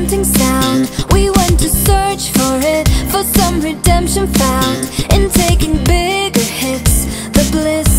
haunting sound. We went to search for it, for some redemption found in taking bigger hits. The bliss